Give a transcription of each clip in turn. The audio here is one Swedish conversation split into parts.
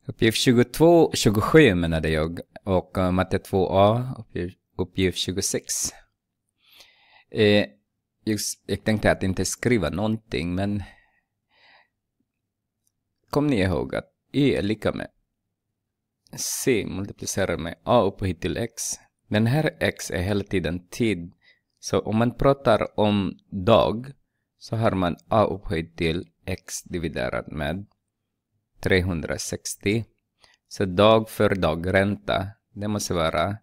Uppgift 22, 27 menade jag. Och matte 2a, uppgift 26. Jag tänkte att inte skriva någonting, men kom ni ihåg att y är lika med c multiplicerat med a upphöjt till x. Den här x är hela tiden tid. Så om man pratar om dag så har man a upphöjt till x dividerat med 360. Så dag för dag ränta, det måste vara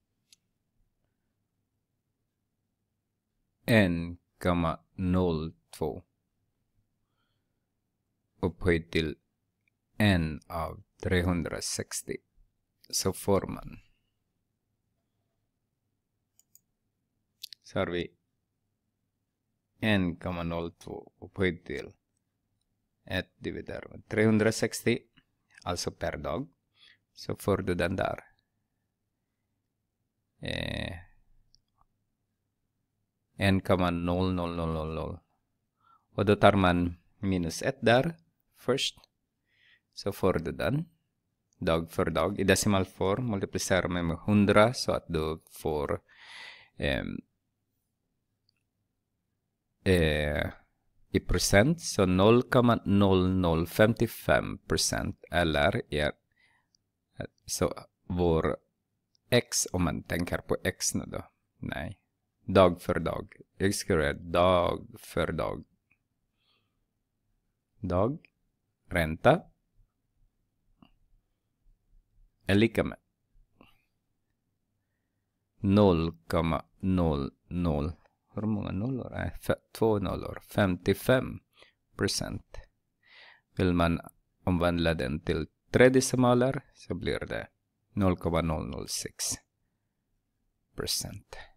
1,02 upphöjt till 1 av 360. Så får man. Så har vi 1,02 upphöjt till 1 dividerat med 360. Alltså per dag. Så får du den där. En 1,0000. Och då tar man minus 1 där först. Så får du den. Dag för dag. I decimalform multiplicerar man med 100 så att du får i procent. Så 0,0055% eller så vår x, om man tänker på x nu då. Nej. Dag för dag. Jag skriver dag för dag. Dag. Ränta. Är lika med 0,00. Hur många nollor är 2 nollor? 55%. Vill man omvandla den till 3 decimaler så blir det 0,006%.